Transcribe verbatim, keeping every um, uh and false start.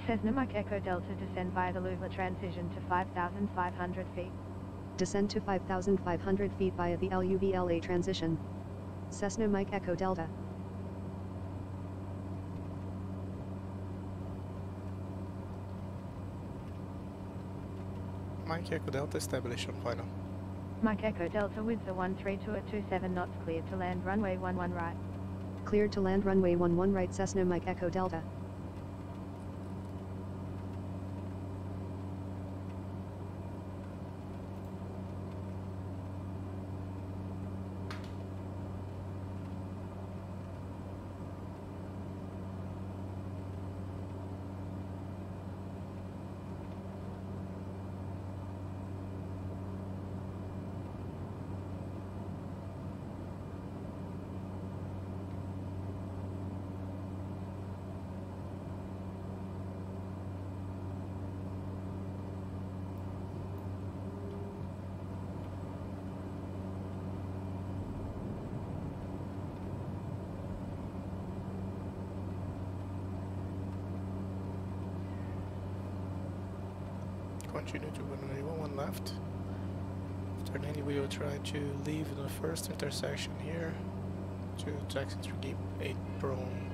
Cessna Mike Echo Delta, descend via the Luvla transition to five thousand five hundred feet. Descend to five thousand five hundred feet via the L U V L A transition. Cessna Mike Echo Delta. Mike Echo Delta, establish on final. Mike Echo Delta, Windsor one three two at two seven knots, cleared to land runway one one right. Cleared to land runway one one right, Cessna Mike Echo Delta. Continue to runway one one left. After landing, we will try to leave the first intersection here to taxi through deep eight prone.